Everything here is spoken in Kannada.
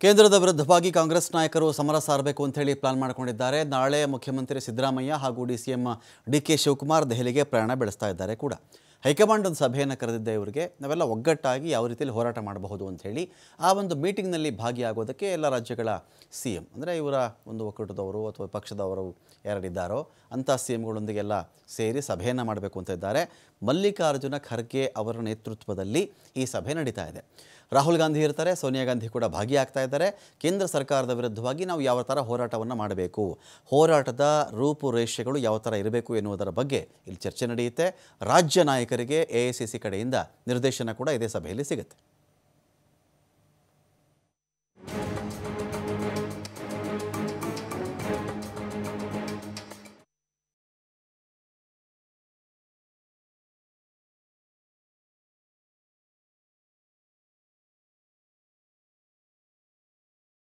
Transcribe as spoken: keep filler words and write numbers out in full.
ಕೇಂದ್ರದ ವಿರುದ್ಧವಾಗಿ ಕಾಂಗ್ರೆಸ್ ನಾಯಕರು ಸಮರ ಸಾರಬೇಕು ಅಂತ ಹೇಳಿ ಪ್ಲಾನ್ ಮಾಡಿಕೊಂಡಿದ್ದಾರೆ. ನಾಳೆ ಮುಖ್ಯಮಂತ್ರಿ ಸಿದ್ದರಾಮಯ್ಯ ಹಾಗೂ ಡಿಸಿಎಂ ಡಿಕೆ ಶಿವಕುಮಾರ್ ದೆಹಲಿಗೆ ಪ್ರಯಾಣ ಬೆಳೆಸ್ತಾ ಇದ್ದಾರೆ ಕೂಡ. ಹೈಕಮಾಂಡ್ ಒಂದು ಸಭೆಯನ್ನು ಕರೆದಿದ್ದೆ ಇವರಿಗೆ. ನಾವೆಲ್ಲ ಒಗ್ಗಟ್ಟಾಗಿ ಯಾವ ರೀತಿಯಲ್ಲಿ ಹೋರಾಟ ಮಾಡಬಹುದು ಅಂತ ಹೇಳಿ ಆ ಒಂದು ಮೀಟಿಂಗ್ನಲ್ಲಿ ಭಾಗಿಯಾಗೋದಕ್ಕೆ ಎಲ್ಲ ರಾಜ್ಯಗಳ ಸಿ ಎಂ ಅಂದರೆ ಇವರ ಒಂದು ಒಕ್ಕೂಟದವರು ಅಥವಾ ಪಕ್ಷದವರು ಯಾರಿದ್ದಾರೋ ಅಂಥ ಸಿ ಎಂಗಳೊಂದಿಗೆಲ್ಲ ಸೇರಿ ಸಭೆಯನ್ನು ಮಾಡಬೇಕು ಅಂತ ಇದ್ದಾರೆ. ಮಲ್ಲಿಕಾರ್ಜುನ ಖರ್ಗೆ ಅವರ ನೇತೃತ್ವದಲ್ಲಿ ಈ ಸಭೆ ನಡೀತಾ ಇದೆ. ರಾಹುಲ್ ಗಾಂಧಿ ಇರ್ತಾರೆ, ಸೋನಿಯಾ ಗಾಂಧಿ ಕೂಡ ಭಾಗಿಯಾಗ್ತಾ ಇದ್ದಾರೆ. ಕೇಂದ್ರ ಸರ್ಕಾರದ ವಿರುದ್ಧವಾಗಿ ನಾವು ಯಾವ ಥರ ಹೋರಾಟವನ್ನು ಮಾಡಬೇಕು, ಹೋರಾಟದ ರೂಪುರೇಷೆಗಳು ಯಾವ ಥರ ಇರಬೇಕು ಎನ್ನುವುದರ ಬಗ್ಗೆ ಇಲ್ಲಿ ಚರ್ಚೆ ನಡೆಯುತ್ತೆ. ರಾಜ್ಯ ನಾಯಕರಿಗೆ ಎ ಐ ಸಿ ಸಿ ಕಡೆಯಿಂದ ನಿರ್ದೇಶನ ಕೂಡ ಇದೇ ಸಭೆಯಲ್ಲಿ ಸಿಗುತ್ತೆ.